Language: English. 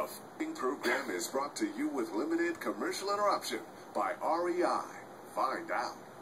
The program is brought to you with limited commercial interruption by REI. Find out.